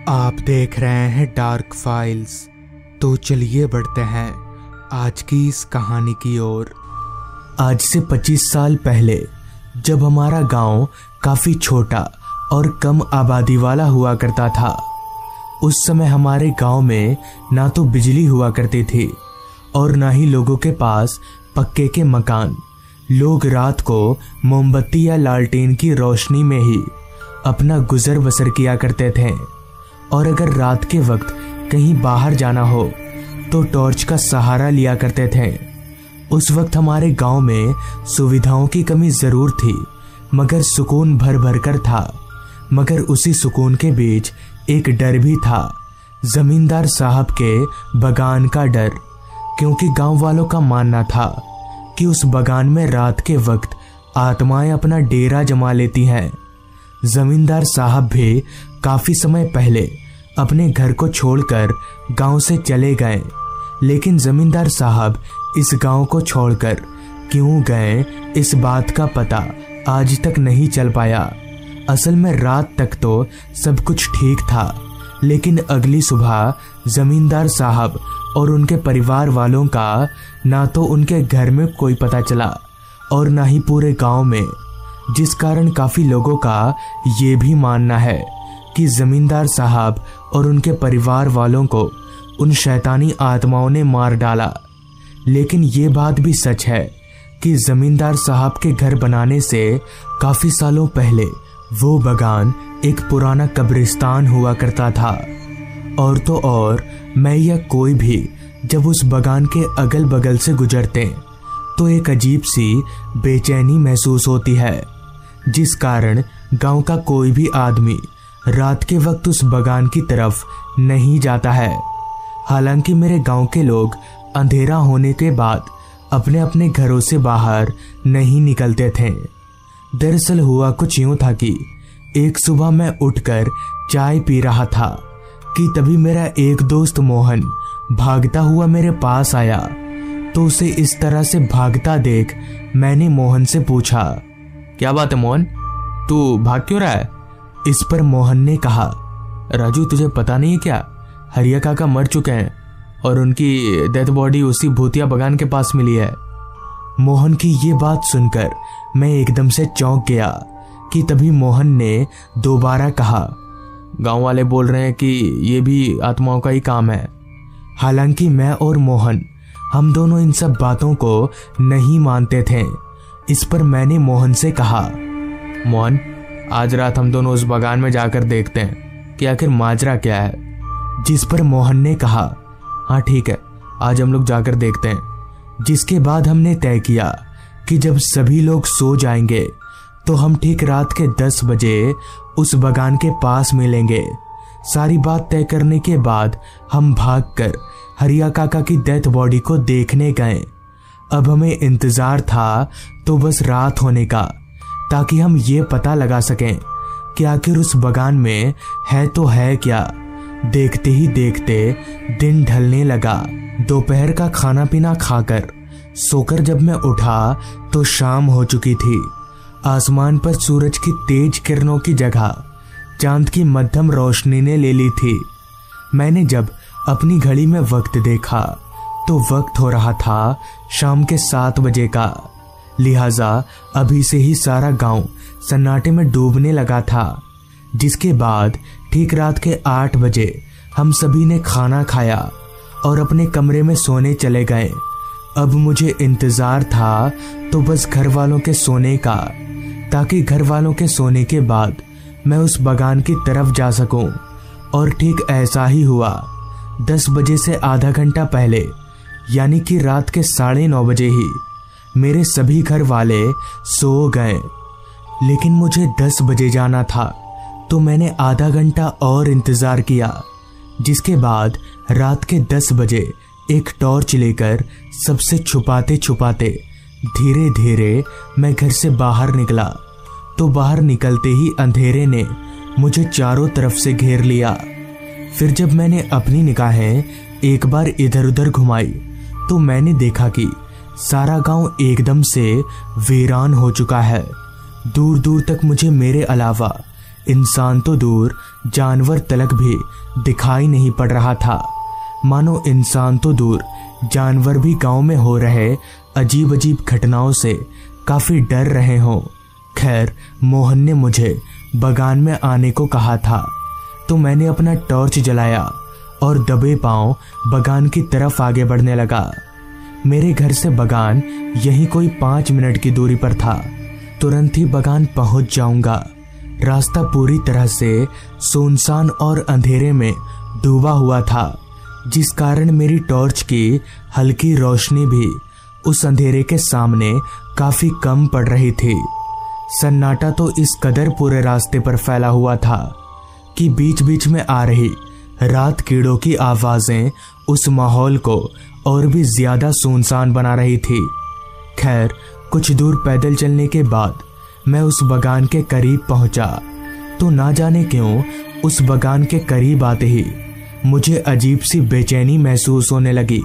आप देख रहे हैं डार्क फाइल्स। तो चलिए बढ़ते हैं आज की इस कहानी की ओर। आज से 25 साल पहले जब हमारा गांव काफी छोटा और कम आबादी वाला हुआ करता था, उस समय हमारे गांव में ना तो बिजली हुआ करती थी और ना ही लोगों के पास पक्के के मकान। लोग रात को मोमबत्ती या लालटेन की रोशनी में ही अपना गुजर बसर किया करते थे, और अगर रात के वक्त कहीं बाहर जाना हो तो टॉर्च का सहारा लिया करते थे। उस वक्त हमारे गांव में सुविधाओं की कमी जरूर थी, मगर सुकून भर भर कर था। मगर उसी सुकून के बीच एक डर भी था, जमींदार साहब के बगान का डर, क्योंकि गांव वालों का मानना था कि उस बगान में रात के वक्त आत्माएं अपना डेरा जमा लेती हैं। जमींदार साहब भी काफी समय पहले अपने घर को छोड़कर गांव से चले गए, लेकिन जमींदार साहब इस गांव को छोड़कर क्यों गए इस बात का पता आज तक नहीं चल पाया। असल में रात तक तो सब कुछ ठीक था, लेकिन अगली सुबह जमींदार साहब और उनके परिवार वालों का ना तो उनके घर में कोई पता चला और ना ही पूरे गांव में, जिस कारण काफी लोगों का ये भी मानना है कि जमींदार साहब और उनके परिवार वालों को उन शैतानी आत्माओं ने मार डाला। लेकिन ये बात भी सच है कि जमींदार साहब के घर बनाने से काफी सालों पहले वो बगान एक पुराना कब्रिस्तान हुआ करता था। और तो और मैं या कोई भी जब उस बगान के अगल बगल से गुजरते तो एक अजीब सी बेचैनी महसूस होती है, जिस कारण गांव का कोई भी आदमी रात के वक्त उस बगान की तरफ नहीं जाता है। हालांकि मेरे गांव के लोग अंधेरा होने के बाद अपने अपने घरों से बाहर नहीं निकलते थे। दरअसल हुआ कुछ यूं था कि एक सुबह मैं उठकर चाय पी रहा था कि तभी मेरा एक दोस्त मोहन भागता हुआ मेरे पास आया। तो उसे इस तरह से भागता देख मैंने मोहन से पूछा, क्या बात है मोहन, तू भाग क्यों रहा है? इस पर मोहन ने कहा, राजू तुझे पता नहीं है क्या, हरिया काका मर चुके हैं और उनकी डेथ बॉडी उसी भूतिया बगान के पास मिली है। मोहन की ये बात सुनकर मैं एकदम से चौंक गया कि तभी मोहन ने दोबारा कहा, गांव वाले बोल रहे हैं कि ये भी आत्माओं का ही काम है। हालांकि मैं और मोहन हम दोनों इन सब बातों को नहीं मानते थे। इस पर मैंने मोहन से कहा, मोहन आज रात हम दोनों उस बगान में जाकर देखते हैं कि आखिर माजरा क्या है। जिस पर मोहन ने कहा, हाँ ठीक है, आज हम लोग जाकर देखते हैं। जिसके बाद हमने तय किया कि जब सभी लोग सो जाएंगे तो हम ठीक रात के 10 बजे उस बगान के पास मिलेंगे। सारी बात तय करने के बाद हम भागकर हरिया काका की डेथ बॉडी को देखने गए। अब हमें इंतजार था तो बस रात होने का, ताकि हम ये पता लगा सकें कि आखिर उस बगान में है तो है क्या। देखते ही देखते दिन ढलने लगा। दोपहर का खाना पीना खाकर सोकर जब मैं उठा तो शाम हो चुकी थी। आसमान पर सूरज की तेज किरणों की जगह चांद की मध्यम रोशनी ने ले ली थी। मैंने जब अपनी घड़ी में वक्त देखा तो वक्त हो रहा था शाम के 7 बजे का। लिहाजा अभी से ही सारा गांव सन्नाटे में डूबने लगा था। जिसके बाद ठीक रात के 8 बजे हम सभी ने खाना खाया और अपने कमरे में सोने चले गए। अब मुझे इंतजार था तो बस घर वालों के सोने का, ताकि घर वालों के सोने के बाद मैं उस बगान की तरफ जा सकूं। और ठीक ऐसा ही हुआ। 10 बजे से आधा घंटा पहले, यानी कि रात के 9:30 बजे ही मेरे सभी घर वाले सो गए। लेकिन मुझे 10 बजे जाना था, तो मैंने आधा घंटा और इंतजार किया। जिसके बाद रात के 10 बजे एक टॉर्च लेकर सबसे छुपाते छुपाते धीरे धीरे मैं घर से बाहर निकला। तो बाहर निकलते ही अंधेरे ने मुझे चारों तरफ से घेर लिया। फिर जब मैंने अपनी निगाहें एक बार इधर उधर घुमाई तो मैंने देखा कि सारा गांव एकदम से वीरान हो चुका है। दूर दूर तक मुझे मेरे अलावा इंसान तो दूर जानवर तलक भी दिखाई नहीं पड़ रहा था। मानो इंसान तो दूर जानवर भी गांव में हो रहे अजीब अजीब घटनाओं से काफी डर रहे हों। खैर, मोहन ने मुझे बगान में आने को कहा था, तो मैंने अपना टॉर्च जलाया और दबे पांव बगान की तरफ आगे बढ़ने लगा। मेरे घर से बगान यहीं कोई 5 मिनट की दूरी पर था। तुरंत ही बगान पहुंच जाऊंगा। रास्ता पूरी तरह से सुनसान और अंधेरे में डूबा हुआ था, जिस कारण मेरी टॉर्च की हल्की रोशनी भी उस अंधेरे के सामने काफी कम पड़ रही थी। सन्नाटा तो इस कदर पूरे रास्ते पर फैला हुआ था कि बीच बीच में आ रही रात कीड़ों की आवाजें उस माहौल को और भी ज्यादा सुनसान बना रही थी। खैर, कुछ दूर पैदल चलने के बाद मैं उस बगान के करीब पहुंचा, तो ना जाने क्यों उस बगान के करीब आते ही मुझे अजीब सी बेचैनी महसूस होने लगी।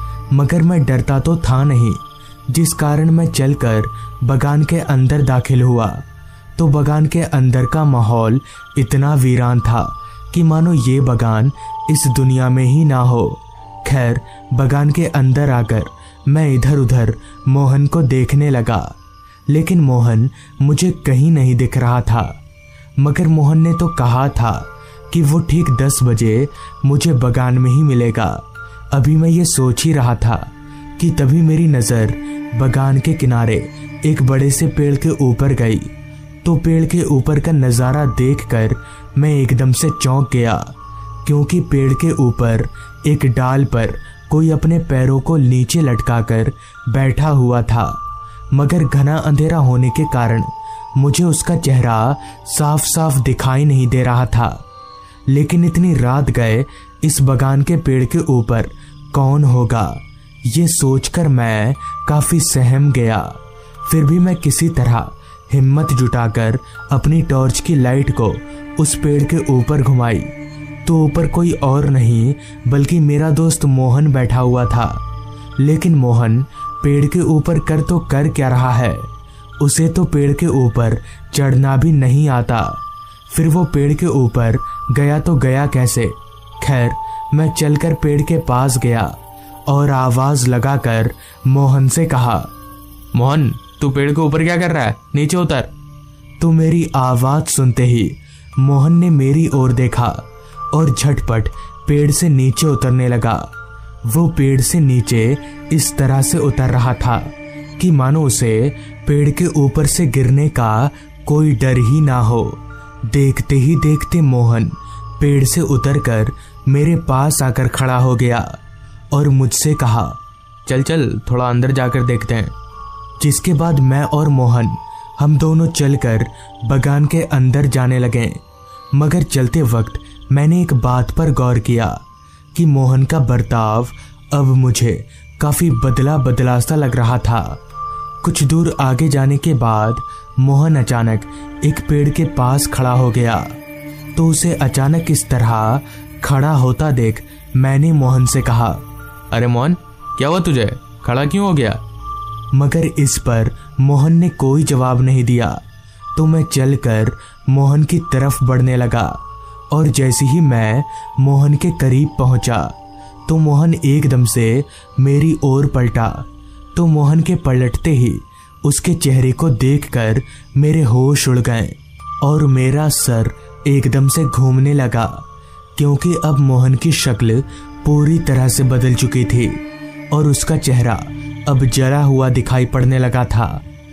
मगर मैं डरता तो था नहीं, जिस कारण मैं चलकर बगान के अंदर दाखिल हुआ तो बगान के अंदर का माहौल इतना वीरान था कि मानो ये बगान इस दुनिया में ही ना हो। खैर, बगान के अंदर आकर मैं इधर उधर मोहन को देखने लगा, लेकिन मोहन मुझे कहीं नहीं दिख रहा था। मगर मोहन ने तो कहा था कि वो ठीक 10 बजे मुझे बगान में ही मिलेगा। अभी मैं ये सोच ही रहा था कि तभी मेरी नज़र बगान के किनारे एक बड़े से पेड़ के ऊपर गई। तो पेड़ के ऊपर का नज़ारा देखकर मैं एकदम से चौंक गया, क्योंकि पेड़ के ऊपर एक डाल पर कोई अपने पैरों को नीचे लटकाकर बैठा हुआ था। मगर घना अंधेरा होने के कारण मुझे उसका चेहरा साफ साफ दिखाई नहीं दे रहा था। लेकिन इतनी रात गए इस बगान के पेड़ के ऊपर कौन होगा, ये सोचकर मैं काफी सहम गया। फिर भी मैं किसी तरह हिम्मत जुटाकर अपनी टॉर्च की लाइट को उस पेड़ के ऊपर घुमाई, तो ऊपर कोई और नहीं बल्कि मेरा दोस्त मोहन बैठा हुआ था। लेकिन मोहन पेड़ के ऊपर तो कर क्या रहा है, उसे तो पेड़ के ऊपर चढ़ना भी नहीं आता। फिर वो पेड़ के ऊपर गया तो गया कैसे। खैर, मैं चलकर पेड़ के पास गया और आवाज लगाकर मोहन से कहा, मोहन, तू पेड़ के ऊपर क्या कर रहा है, नीचे उतर। तो मेरी आवाज सुनते ही मोहन ने मेरी ओर देखा और झटपट पेड़ से नीचे उतरने लगा। वो पेड़ से नीचे इस तरह से उतर रहा था कि मानो उसे पेड़ के ऊपर से गिरने का कोई डर ही ना हो। देखते ही देखते मोहन पेड़ से उतरकर मेरे पास आकर खड़ा हो गया और मुझसे कहा, चल चल थोड़ा अंदर जाकर देखते हैं। जिसके बाद मैं और मोहन हम दोनों चलकर बगान के अंदर जाने लगे। मगर चलते वक्त मैंने एक बात पर गौर किया कि मोहन का बर्ताव अब मुझे काफी बदला बदला सा लग रहा था। कुछ दूर आगे जाने के बाद मोहन अचानक एक पेड़ के पास खड़ा हो गया। तो उसे अचानक इस तरह खड़ा होता देख मैंने मोहन से कहा, अरे मोहन, क्या हुआ तुझे, खड़ा क्यों हो गया? मगर इस पर मोहन ने कोई जवाब नहीं दिया। तो मैं चलकर मोहन की तरफ बढ़ने लगा और जैसे ही मैं मोहन के करीब पहुंचा तो मोहन एकदम से मेरी ओर पलटा। तो मोहन के पलटते ही उसके चेहरे को देखकर मेरे होश उड़ गए और मेरा सर एकदम से घूमने लगा, क्योंकि अब मोहन की शक्ल पूरी तरह से बदल चुकी थी और उसका चेहरा अब जला हुआ दिखाई पड़ने लगा था।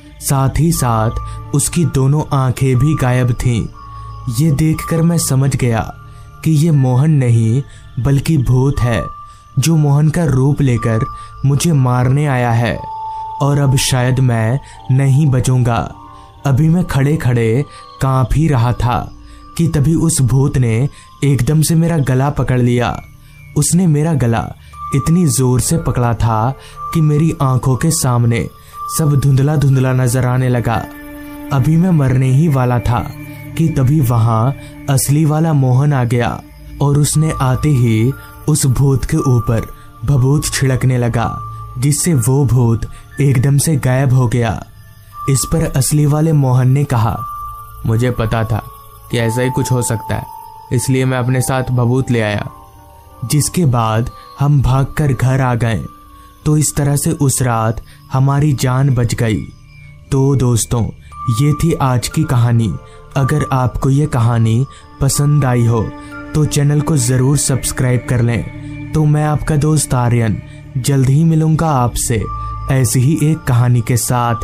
साथ ही साथ उसकी दोनों आंखें भी गायब थीं। ये देखकर मैं समझ गया कि ये मोहन नहीं बल्कि भूत है, जो मोहन का रूप लेकर मुझे मारने आया है और अब शायद मैं नहीं बचूंगा। अभी मैं खड़े खड़े कांप ही रहा था कि तभी उस भूत ने एकदम से मेरा गला पकड़ लिया। उसने मेरा गला इतनी जोर से पकड़ा था कि मेरी आंखों के सामने सब धुंधला धुंधला नजर आने लगा। अभी मैं मरने ही वाला था कि तभी वहां असली वाला मोहन आ गया और उसने आते ही उस भूत के ऊपर भभूत छिड़कने लगा, जिससे वो भूत एकदम से गायब हो गया। इस पर असली वाले मोहन ने कहा, मुझे पता था कि ऐसा ही कुछ हो सकता है, इसलिए मैं अपने साथ भभूत ले आया। जिसके बाद हम भागकर घर आ गए। तो इस तरह से उस रात हमारी जान बच गई। तो दोस्तों, ये थी आज की कहानी। अगर आपको ये कहानी पसंद आई हो तो चैनल को ज़रूर सब्सक्राइब कर लें। तो मैं आपका दोस्त आर्यन जल्द ही मिलूंगा आपसे ऐसी ही एक कहानी के साथ।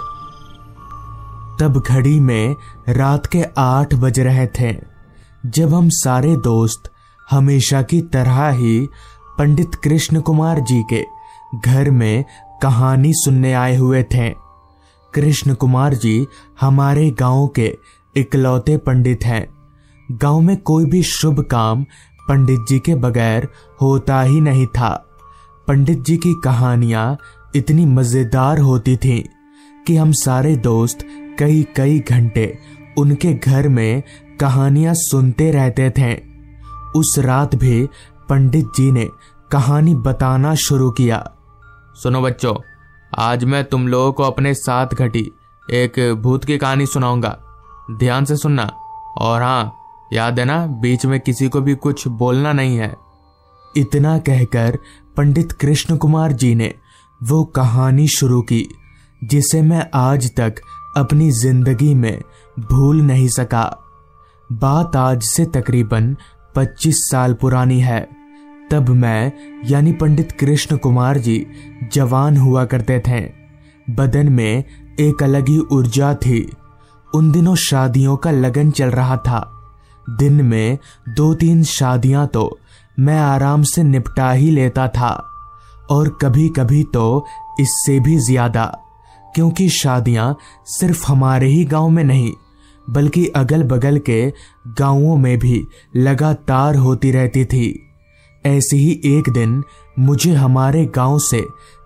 तब घड़ी में रात के 8 बज रहे थे जब हम सारे दोस्त हमेशा की तरह ही पंडित कृष्ण कुमार जी के घर में कहानी सुनने आए हुए थे। कृष्ण कुमार जी हमारे गांव के इकलौते पंडित हैं। गांव में कोई भी शुभ काम पंडित जी के बगैर होता ही नहीं था। पंडित जी की कहानियां इतनी मजेदार होती थीं कि हम सारे दोस्त कई कई घंटे उनके घर में कहानियां सुनते रहते थे। उस रात भी पंडित जी ने कहानी बताना शुरू किया। सुनो बच्चों, आज मैं तुम लोगों को अपने साथ घटी एक भूत की कहानी सुनाऊंगा। ध्यान से सुनना, और हाँ, याद है ना, बीच में किसी को भी कुछ बोलना नहीं है। इतना कहकर पंडित कृष्ण कुमार जी ने वो कहानी शुरू की जिसे मैं आज तक अपनी जिंदगी में भूल नहीं सका। बात आज से तकरीबन 25 साल पुरानी है। तब मैं यानी पंडित कृष्ण कुमार जी जवान हुआ करते थे। बदन में एक अलग ही ऊर्जा थी। उन दिनों शादियों का लगन चल रहा था। दिन में 2-3 शादियां तो मैं आराम से निपटा ही लेता था, और कभी कभी तो इससे भी ज्यादा, क्योंकि शादियां सिर्फ हमारे ही गांव में नहीं बल्कि अगल बगल के गांवों में भी लगातार होती रहती थी। ऐसे ही एक दिन मुझे हमारे गांव से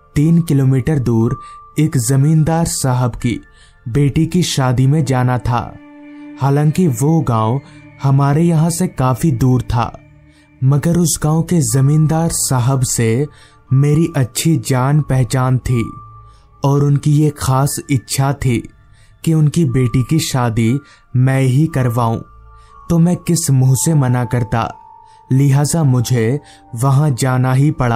3 किलोमीटर दूर एक जमींदार साहब की बेटी की शादी में जाना था। हालांकि वो गांव हमारे यहाँ से काफी दूर था, मगर उस गांव के जमींदार साहब से मेरी अच्छी जान पहचान थी और उनकी ये खास इच्छा थी कि उनकी बेटी की शादी मैं ही करवाऊं। तो मैं किस मुंह से मना करता, लिहाजा मुझे वहां जाना ही पड़ा।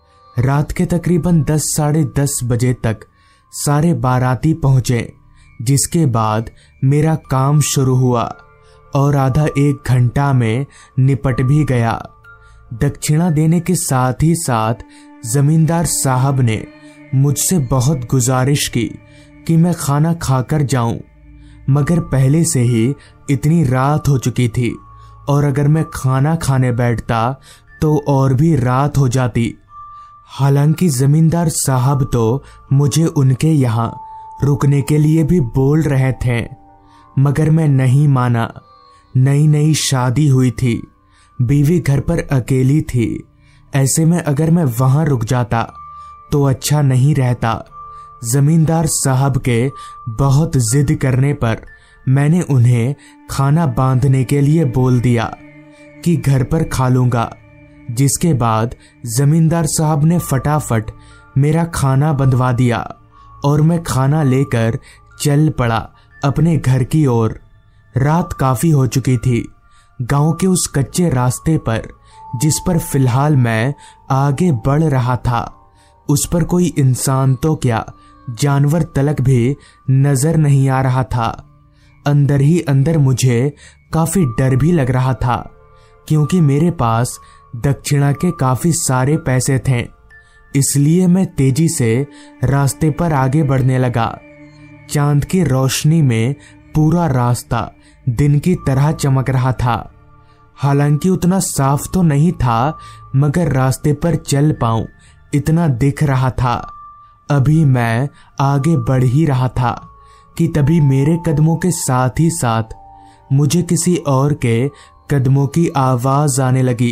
रात के तकरीबन 10 साढ़े 10 बजे तक सारे बाराती पहुंचे, जिसके बाद मेरा काम शुरू हुआ और आधा 1 घंटा में निपट भी गया। दक्षिणा देने के साथ ही साथ जमींदार साहब ने मुझसे बहुत गुजारिश की कि मैं खाना खाकर जाऊं, मगर पहले से ही इतनी रात हो चुकी थी और अगर मैं खाना खाने बैठता तो और भी रात हो जाती। हालांकि जमींदार साहब तो मुझे उनके यहाँ रुकने के लिए भी बोल रहे थे, मगर मैं नहीं माना। नई नई शादी हुई थी, बीवी घर पर अकेली थी। ऐसे में अगर मैं वहां रुक जाता तो अच्छा नहीं रहता। जमींदार साहब के बहुत जिद करने पर मैंने उन्हें खाना बांधने के लिए बोल दिया कि घर पर खा लूंगा, जिसके बाद जमींदार साहब ने फटाफट मेरा खाना बंधवा दिया और मैं खाना लेकर चल पड़ा अपने घर की ओर। रात काफी हो चुकी थी। गांव के उस कच्चे रास्ते पर जिस पर फिलहाल मैं आगे बढ़ रहा था, उस पर कोई इंसान तो क्या, जानवर तलक भी नजर नहीं आ रहा था। अंदर ही अंदर मुझे काफी डर भी लग रहा था, क्योंकि मेरे पास दक्षिणा के काफी सारे पैसे थे। इसलिए मैं तेजी से रास्ते पर आगे बढ़ने लगा। चांद की रोशनी में पूरा रास्ता दिन की तरह चमक रहा था। हालांकि उतना साफ तो नहीं था, मगर रास्ते पर चल पाऊं इतना दिख रहा था। अभी मैं आगे बढ़ ही रहा था कि तभी मेरे कदमों के साथ ही साथ मुझे किसी और के कदमों की आवाज आने लगी।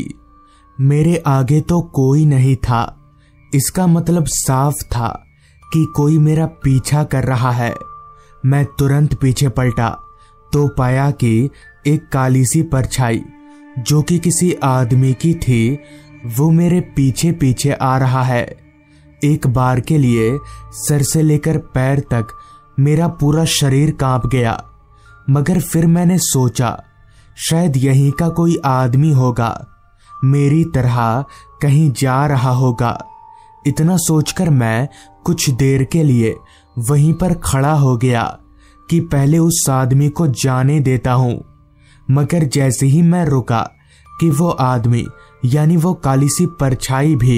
मेरे आगे तो कोई नहीं था। इसका मतलब साफ था कि कोई मेरा पीछा कर रहा है। मैं तुरंत पीछे पलटा तो पाया कि एक काली सी परछाई, जो कि किसी आदमी की थी, वो मेरे पीछे पीछे आ रहा है। एक बार के लिए सर से लेकर पैर तक मेरा पूरा शरीर कांप गया, मगर फिर मैंने सोचा शायद यहीं का कोई आदमी होगा, मेरी तरह कहीं जा रहा होगा। इतना सोचकर मैं कुछ देर के लिए वहीं पर खड़ा हो गया कि पहले उस आदमी को जाने देता हूं। मगर जैसे ही मैं रुका कि वो आदमी यानी वो काली सी परछाई भी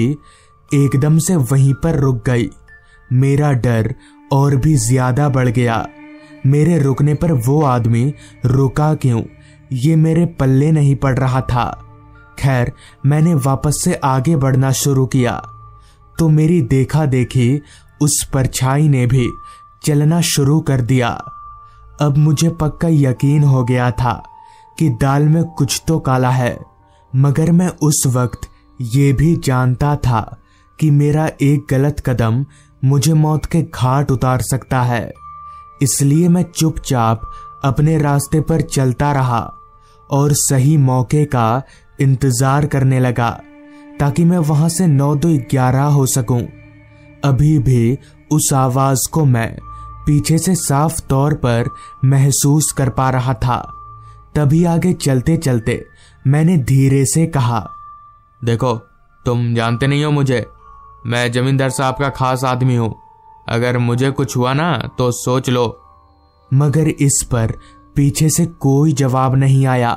एकदम से वहीं पर रुक गई। मेरा डर और भी ज्यादा बढ़ गया। मेरे रुकने पर वो आदमी रुका क्यों, ये मेरे पल्ले नहीं पड़ रहा था। खैर, मैंने वापस से आगे बढ़ना शुरू किया तो मेरी देखा देखी उस परछाई ने भी चलना शुरू कर दिया। अब मुझे पक्का यकीन हो गया था कि दाल में कुछ तो काला है, मगर मैं उस वक्त ये भी जानता था कि मेरा एक गलत कदम मुझे मौत के घाट उतार सकता है। इसलिए मैं चुपचाप अपने रास्ते पर चलता रहा और सही मौके का इंतजार करने लगा ताकि मैं वहां से 9-2-11 हो सकूं। अभी भी उस आवाज को मैं पीछे से साफ तौर पर महसूस कर पा रहा था। तभी आगे चलते चलते मैंने धीरे से कहा, देखो, तुम जानते नहीं हो मुझे। मैं जमींदार साहब का खास आदमी हूं। अगर मुझे कुछ हुआ ना तो सोच लो। मगर इस पर पीछे से कोई जवाब नहीं आया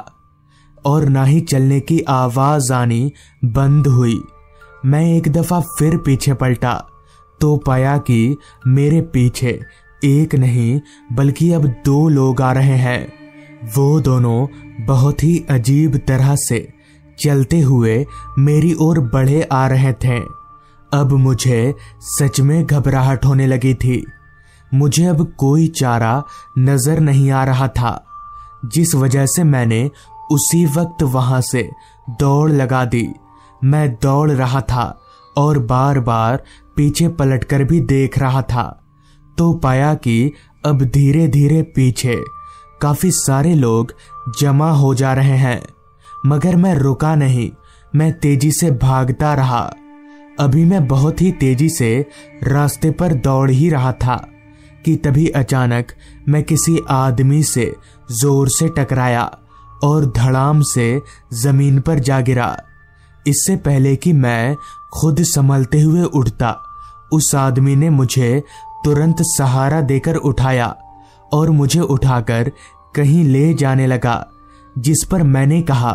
और ना ही चलने की आवाज आनी बंद हुई। मैं एक दफा फिर पीछे पलटा तो पाया कि मेरे पीछे एक नहीं बल्कि अब 2 लोग आ रहे हैं। वो दोनों बहुत ही अजीब तरह से चलते हुए मेरी ओर बढ़े आ रहे थे। अब मुझे सच में घबराहट होने लगी थी। मुझे अब कोई चारा नजर नहीं आ रहा था, जिस वजह से मैंने उसी वक्त वहां से दौड़ लगा दी। मैं दौड़ रहा था और बार बार पीछे पलटकर भी देख रहा था तो पाया कि अब धीरे धीरे पीछे काफी सारे लोग जमा हो जा रहे हैं। मगर मैं रुका नहीं, मैं तेजी से भागता रहा। अभी मैं बहुत ही तेजी से रास्ते पर दौड़ ही रहा था कि तभी अचानक मैं किसी आदमी से जोर से टकराया और धड़ाम से जमीन पर जा गिरा। इससे पहले कि मैं खुद संभलते हुए उठता, उस आदमी ने मुझे तुरंत सहारा देकर उठाया और मुझे उठाकर कहीं ले जाने लगा, जिस पर मैंने कहा,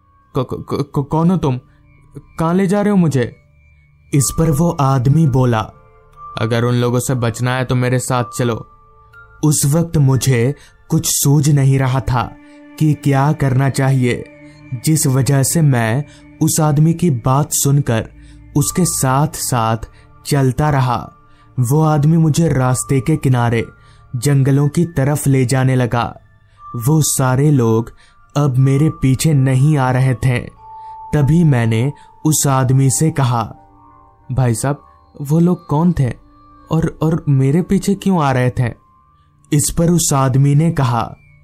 कौन हो तुम? कहां ले जा रहे हो मुझे? इस पर वो आदमी बोला, अगर उन लोगों से बचना है तो मेरे साथ चलो। उस वक्त मुझे कुछ सूझ नहीं रहा था कि क्या करना चाहिए, जिस वजह से मैं उस आदमी की बात सुनकर उसके साथ साथ चलता रहा। वो आदमी मुझे रास्ते के किनारे जंगलों की तरफ ले जाने लगा। वो सारे लोग अब मेरे पीछे नहीं आ रहे थे। तभी मैंने उस आदमी से कहा, भाई साहब, वो लोग कौन थे और मेरे पीछे क्यों आ रहे थे? इस पर उस आदमी ने कहा,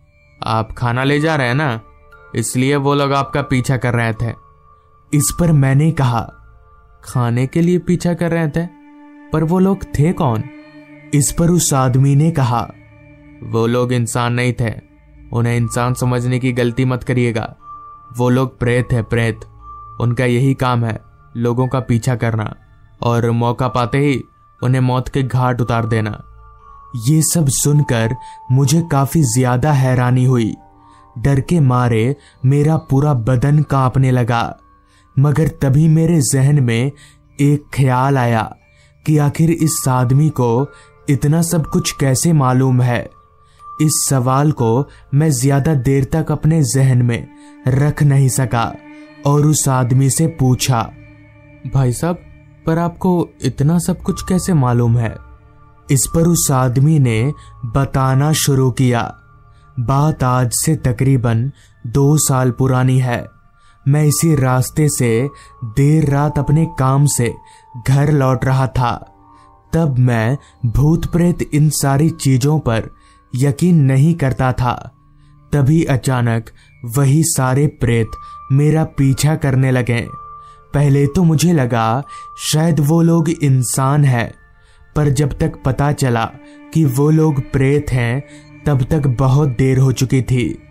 आप खाना ले जा रहे हैं ना, इसलिए वो लोग आपका पीछा कर रहे थे। इस पर मैंने कहा, खाने के लिए पीछा कर रहे थे? पर वो लोग थे कौन? इस पर उस आदमी ने कहा, वो लोग इंसान नहीं थे। उन्हें इंसान समझने की गलती मत करिएगा। वो लोग प्रेत है, प्रेत। उनका यही काम है, लोगों का पीछा करना और मौका पाते ही उन्हें मौत के घाट उतार देना। ये सब सुनकर मुझे काफी ज्यादा हैरानी हुई। डर के मारे मेरा पूरा बदन कांपने लगा। मगर तभी मेरे जहन में एक ख्याल आया कि आखिर इस आदमी को इतना सब कुछ कैसे मालूम है। इस सवाल को मैं ज्यादा देर तक अपने जहन में रख नहीं सका और उस आदमी से पूछा, भाई साहब, पर आपको इतना सब कुछ कैसे मालूम है? इस पर उस आदमी ने बताना शुरू किया। बात आज से तकरीबन 2 साल पुरानी है। मैं इसी रास्ते से देर रात अपने काम से घर लौट रहा था। तब मैं भूत प्रेत इन सारी चीजों पर यकीन नहीं करता था। तभी अचानक वही सारे प्रेत मेरा पीछा करने लगे। पहले तो मुझे लगा शायद वो लोग इंसान हैं, पर जब तक पता चला कि वो लोग प्रेत हैं तब तक बहुत देर हो चुकी थी।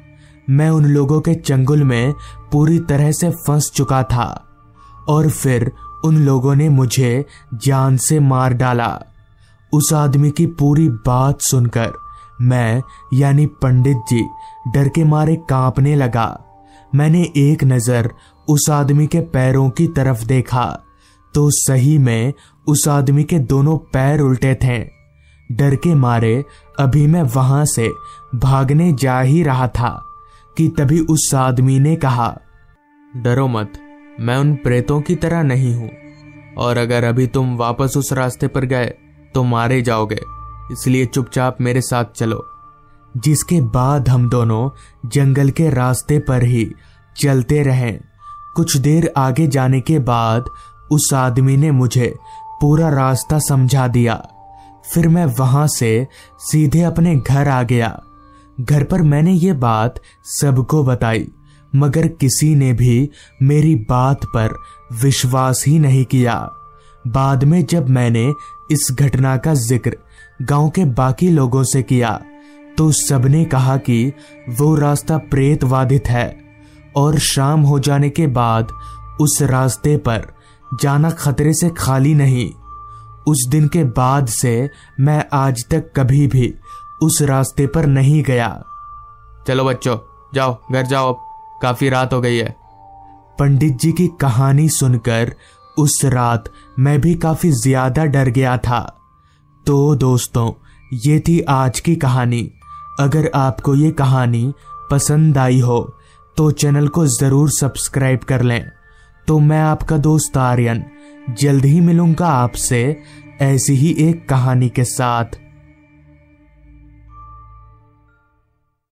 मैं उन लोगों के चंगुल में पूरी तरह से फंस चुका था और फिर उन लोगों ने मुझे जान से मार डाला। उस आदमी की पूरी बात सुनकर मैं यानी पंडित जी डर के मारे कांपने लगा। मैंने एक नजर उस आदमी के पैरों की तरफ देखा तो सही में उस आदमी के दोनों पैर उल्टे थे। डर के मारे अभी मैं वहां से भागने जा ही रहा था कि तभी उस आदमी ने कहा, डरो मत, मैं उन प्रेतों की तरह नहीं हूं, और अगर अभी तुम वापस उस रास्ते पर गए तो मारे जाओगे, इसलिए चुपचाप मेरे साथ चलो। जिसके बाद हम दोनों जंगल के रास्ते पर ही चलते रहे। कुछ देर आगे जाने के बाद उस आदमी ने मुझे पूरा रास्ता समझा दिया। फिर मैं वहां से सीधे अपने घर आ गया। घर पर मैंने ये बात सबको बताई, मगर किसी ने भी मेरी बात पर विश्वास ही नहीं किया। बाद में जब मैंने इस घटना का जिक्र गांव के बाकी लोगों से किया तो सबने कहा कि वो रास्ता प्रेत वादित है और शाम हो जाने के बाद उस रास्ते पर जाना खतरे से खाली नहीं। उस दिन के बाद से मैं आज तक कभी भी उस रास्ते पर नहीं गया। चलो बच्चों, जाओ घर जाओ, अब काफी रात हो गई है। पंडित जी की कहानी सुनकर उस रात मैं भी काफी ज्यादा डर गया था। तो दोस्तों, ये थी आज की कहानी। अगर आपको ये कहानी पसंद आई हो तो चैनल को जरूर सब्सक्राइब कर लें। तो मैं आपका दोस्त आर्यन जल्द ही मिलूंगा आपसे ऐसी ही एक कहानी के साथ।